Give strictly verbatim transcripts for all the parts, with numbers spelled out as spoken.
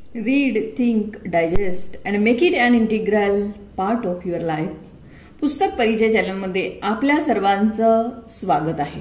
Read, think, digest and make it an integral part of your life. पुस्तक परिचय चॅनलमध्ये आपल्या सर्वांचं स्वागत आहे.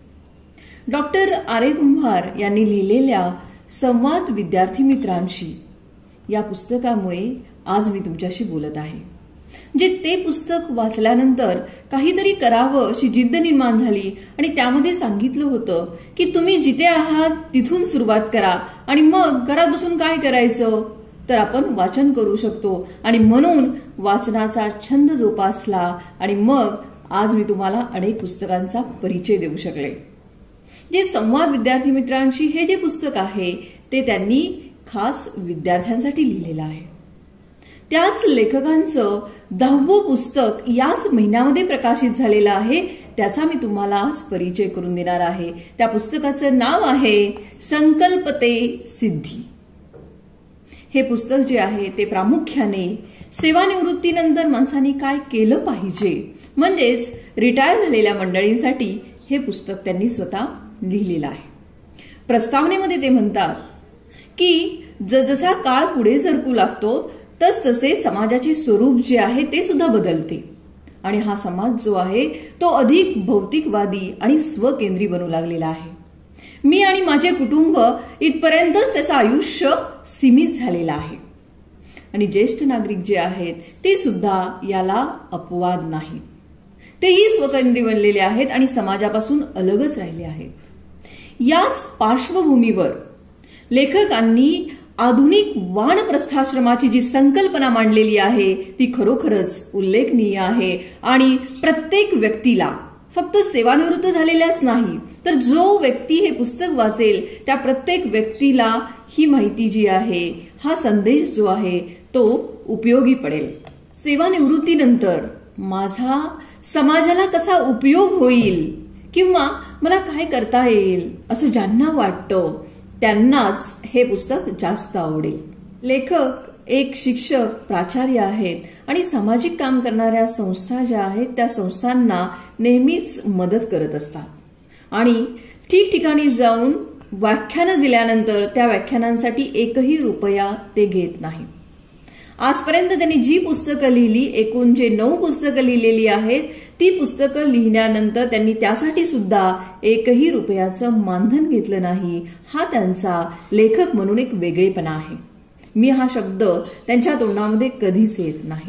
डॉक्टर आर ए कुंभार यांनी लिहिलेल्या संवाद विद्यार्थी मित्रांशी या पुस्तकामुळे आज मी तुमच्याशी बोलत आहे. जे ते पुस्तक वाचल्यानंतर काहीतरी करावं अशी जिद्द निर्माण झाली आणि त्यामध्ये सांगितलं होतं की तुम्ही जिथे आहात तिथून सुरुवात करा आणि मग घरात बसून काय करायचं तर आपण वाचन करू शकतो आणि म्हणून वाचनाचा छंद जोपासला आणि मग आज मी तुम्हाला अनेक पुस्तकांचा परिचय देऊ शकले. जे संवाद विद्यार्थी मित्रांशी हे जे पुस्तक आहे ते त्यांनी खास विद्यार्थ्यांसाठी लिहिलेलं आहे. त्याच लेखकांचं दहावं पुस्तक याच महिन्यामध्ये प्रकाशित झालेलं आहे. त्याचा मी तुम्हाला आज परिचय करून देणार आहे. त्या पुस्तकाचं नाव आहे संकल्पते सिद्धी. हे पुस्तक जे आहे ते प्रामुख्याने सेवानिवृत्तीनंतर माणसाने काय केलं पाहिजे म्हणजेच रिटायर झालेल्या मंडळींसाठी हे पुस्तक त्यांनी स्वतः लिहिलेलं आहे. प्रस्तावनेमध्ये ते म्हणतात की जसजसा काळ पुढे सरकू लागतो तस तसे समाजाचे स्वरूप जे आहे ते सुद्धा बदलते आणि हा समाज जो आहे तो अधिक भौतिकवादी आणि स्वकेंद्री बनू लागलेला आहे. मी आणि माझे कुटुंब इथपर्यंतच त्याचं आयुष्य सीमित झालेलं आहे आणि ज्येष्ठ नागरिक जे आहेत ते सुद्धा याला अपवाद नाहीत. तेही स्वकेंद्री बनलेले आहेत आणि समाजापासून अलगच राहिले आहेत. याच पार्श्वभूमीवर लेखकांनी आधुनिक वानप्रस्थाश्रमाची जी संकल्पना मांडलेली आहे ती खरोखरच उल्लेखनीय आहे आणि प्रत्येक व्यक्तीला फक्त सेवानिवृत्त झालेल्याच नाही तर जो व्यक्ती हे पुस्तक वाचेल त्या प्रत्येक व्यक्तीला ही माहिती जी आहे हा संदेश जो आहे तो उपयोगी पडेल. सेवानिवृत्तीनंतर माझा समाजाला कसा उपयोग होईल किंवा मला काय करता येईल असं ज्यांना वाटतं त्यांनाच हे पुस्तक जास्त आवडेल. लेखक एक शिक्षक प्राचार्य आहेत आणि सामाजिक काम करणाऱ्या संस्था ज्या आहेत त्या संस्थांना नेहमीच मदत करत असतात आणि ठिकठिकाणी जाऊन व्याख्यानं दिल्यानंतर त्या व्याख्यानांसाठी एकही रुपया ते घेत नाही. आजपर्यंत त्यांनी जी पुस्तकं लिहिली एकूण जे नऊ पुस्तकं लिहिलेली आहेत ती पुस्तकं लिहिल्यानंतर त्यांनी त्यासाठी सुद्धा एकही रुपयाचं मानधन घेतलं नाही. हा त्यांचा लेखक म्हणून एक वेगळेपणा आहे. मी हा शब्द त्यांच्या तोंडामध्ये कधीच येत नाही.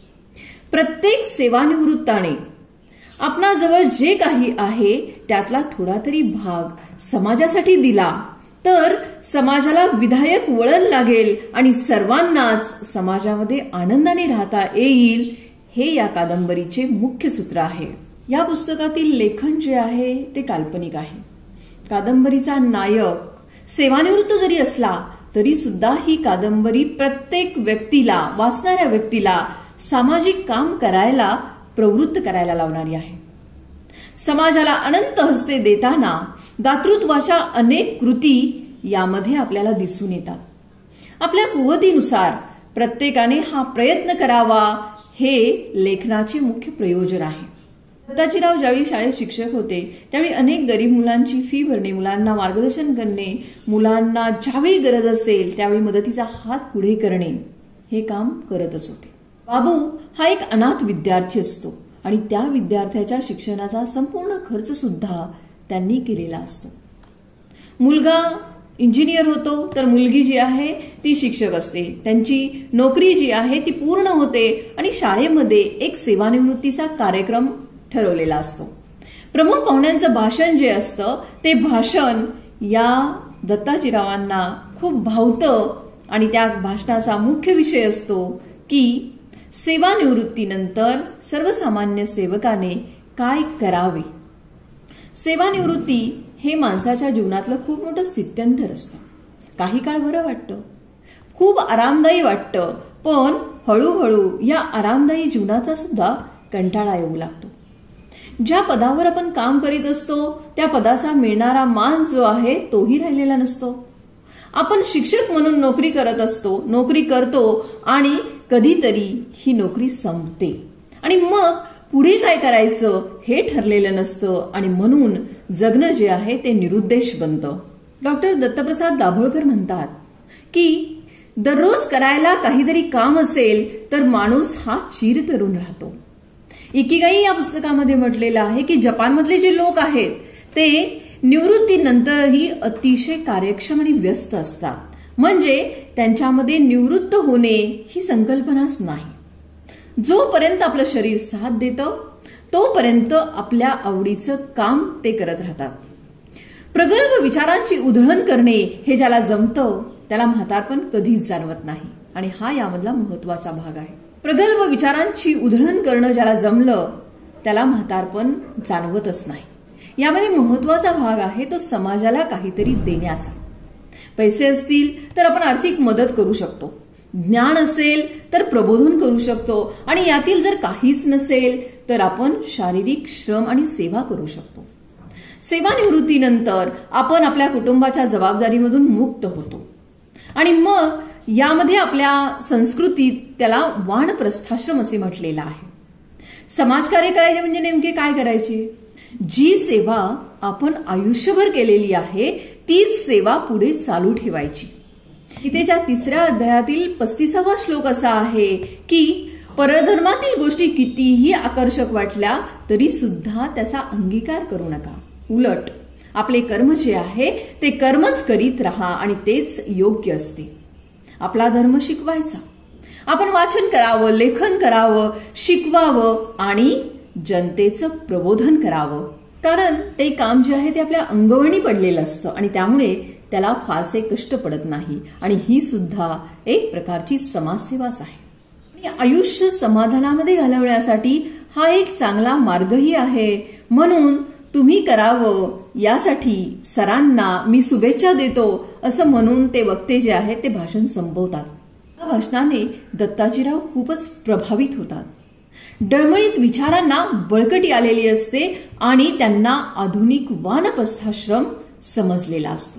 प्रत्येक सेवानिवृत्ताने आपणाजवळ जे काही आहे त्यातला थोडा तरी भाग समाजासाठी दिला तर समाजाला विधायक वळण लागेल आणि सर्वांनाच समाजामध्ये आनंदाने राहता येईल. हे या कादंबरीचे मुख्य सूत्र आहे. या पुस्तकातील लेखन जे आहे ते काल्पनिक आहे. कादंबरीचा नायक सेवानिवृत्त जरी असला तरी सुद्धा ही कादंबरी प्रत्येक व्यक्तीला वाचणाऱ्या व्यक्तीला सामाजिक काम करायला प्रवृत्त करायला लावणारी आहे. समाजाला अनंत हस्ते देताना दातृत्वाच्या अनेक कृती यामध्ये आपल्याला दिसून येतात. आपल्या कुवतीनुसार प्रत्येकाने हा प्रयत्न करावा हे लेखनाचे मुख्य प्रयोजन आहे. दत्ताजीराव ज्यावेळी शाळेत शिक्षक होते त्यावेळी अनेक गरीब मुलांची फी भरणे, मुलांना मार्गदर्शन करणे, मुलांना ज्यावेळी गरज असेल त्यावेळी मदतीचा हात पुढे करणे हे काम करतच होते. बाबू हा एक अनाथ विद्यार्थी असतो आणि त्या विद्यार्थ्याच्या शिक्षणाचा संपूर्ण खर्च सुद्धा त्यांनी केलेला असतो. मुलगा इंजिनियर होतो तर मुलगी जी आहे ती शिक्षक असते. त्यांची नोकरी जी आहे ती पूर्ण होते आणि शाळेमध्ये एक सेवानिवृत्तीचा कार्यक्रम ठरवलेला असतो. प्रमुख पाहुण्यांचं भाषण जे असतं ते भाषण या दत्ताजीरावांना खूप भावतं आणि त्या भाषणाचा मुख्य विषय असतो की सेवानिवृत्तीनंतर सर्वसामान्य सेवकाने काय करावे. सेवानिवृत्ती हे माणसाच्या जीवनातलं खूप मोठं स्थित्यंतर असतं. काही काळ बरं वाटतं, खूप आरामदायी वाटतं, पण हळूहळू या आरामदायी जीवनाचा सुद्धा कंटाळा येऊ लागतो. ज्या पदावर आपण काम करीत असतो त्या पदाचा मिळणारा मान जो आहे तोही राहिलेला नसतो. आपण शिक्षक म्हणून नोकरी करत असतो, नोकरी करतो आणि कधीतरी ही नोकरी संपते आणि मग पुढे काय करायचं हे ठरलेलं नसतं आणि म्हणून जगणं जे आहे ते निरुद्देश बनतं. डॉक्टर दत्तप्रसाद दाभोळकर म्हणतात की दररोज करायला काहीतरी काम असेल तर माणूस हा चिरतरुण राहतो. इकिगाई या पुस्तकामध्ये म्हटलेलं आहे की जपानमधले जे लोक आहेत ते निवृत्तीनंतरही अतिशय कार्यक्षम आणि व्यस्त असतात. म्हणजे त्यांच्यामध्ये निवृत्त होणे ही संकल्पनाच नाही. जोपर्यंत आपलं शरीर साथ देतं तोपर्यंत आपल्या आवडीचं काम ते करत राहतात. प्रगल्भ विचारांची उधळण करणे हे ज्याला जमतं त्याला म्हातारपण कधीच जाणवत नाही आणि हा यामधला महत्वाचा भाग आहे. प्रगल्भ विचारांची उधळण करणं ज्याला जमलं त्याला म्हातारपण जाणवतच नाही. यामध्ये महत्वाचा भाग आहे तो समाजाला काहीतरी देण्याचा. पैसे असतील तर आपण आर्थिक मदत करू शकतो, ज्ञान असेल तर प्रबोधन करू शकतो आणि यातील जर काहीच नसेल तर आपण शारीरिक श्रम आणि सेवा करू शकतो. सेवानिवृत्तीनंतर आपण आपल्या कुटुंबाच्या जबाबदारीमधून मुक्त होतो आणि मग यामध्ये आपल्या संस्कृतीत त्याला वानप्रस्थाश्रम असे म्हटलेलं आहे. समाजकार्य करायचे म्हणजे नेमके काय करायचे? जी सेवा आपण आयुष्यभर केलेली आहे तीच सेवा पुढे चालू ठेवायची. गीतेच्या तिसऱ्या अध्यायातील पस्तीसावा श्लोक असा आहे की परधर्मातील गोष्टी कितीही आकर्षक वाटल्या तरी सुद्धा त्याचा अंगीकार करू नका. उलट आपले कर्म जे आहे ते कर्मच करीत राहा आणि तेच योग्य असते. आपला धर्म शिकवायचा. आपण वाचन करावं, लेखन करावं, शिकवावं आणि जनतेचं प्रबोधन करावं. कारण ते काम जे आहे ते आपल्या अंगवळणी पडलेलं असतं आणि त्यामुळे त्याला फारसे कष्ट पडत नाही आणि ही सुद्धा एक प्रकारची समाजसेवाच आहे. आयुष्य समाधानामध्ये घालवण्यासाठी हा एक चांगला मार्गही आहे. म्हणून तुम्ही करावं यासाठी सरांना मी शुभेच्छा देतो असं म्हणून ते वक्ते जे आहेत ते भाषण संपवतात. या भाषणाने दत्ताजीराव खूपच प्रभावित होतात. डळमळीत विचारांना बळकटी आलेली असते आणि त्यांना आधुनिक वानप्रस्थाश्रम समजलेला असतो.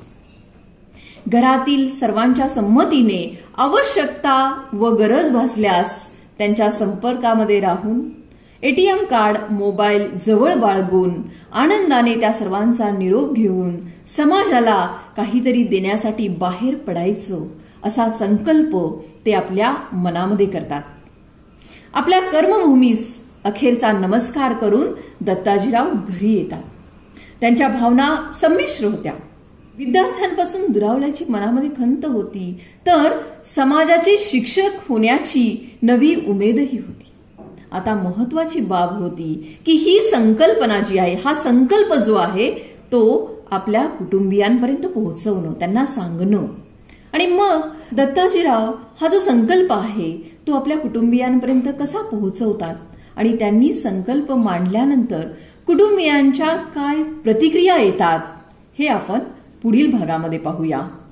घरातील सर्वांच्या संमतीने आवश्यकता व गरज भासल्यास त्यांच्या संपर्कामध्ये राहून एटीएम कार्ड, मोबाईल जवळ बाळगून आनंदाने त्या सर्वांचा निरोप घेऊन समाजाला काहीतरी देण्यासाठी बाहेर पडायचं असा संकल्प ते आपल्या मनामध्ये करतात. आपल्या कर्मभूमीस अखेरचा नमस्कार करून दत्ताजीराव घरी येतात. त्यांच्या भावना संमिश्र होत्या. विद्यार्थ्यांपासून दुरावल्याची मनामध्ये खंत होती तर समाजाचे शिक्षक होण्याची नवी उमेदही होती. आता महत्वाची बाब होती की ही संकल्पना जी आहे, हा संकल्प जो आहे तो आपल्या कुटुंबियांपर्यंत पोहोचवणं, त्यांना सांगणं. आणि मग दत्ताजीराव हा जो संकल्प आहे तो आपल्या कुटुंबियांपर्यंत कसा पोहोचवतात आणि त्यांनी संकल्प मांडल्यानंतर कुटुंबियांच्या काय प्रतिक्रिया येतात हे आपण पुढील भागामध्ये पाहूया.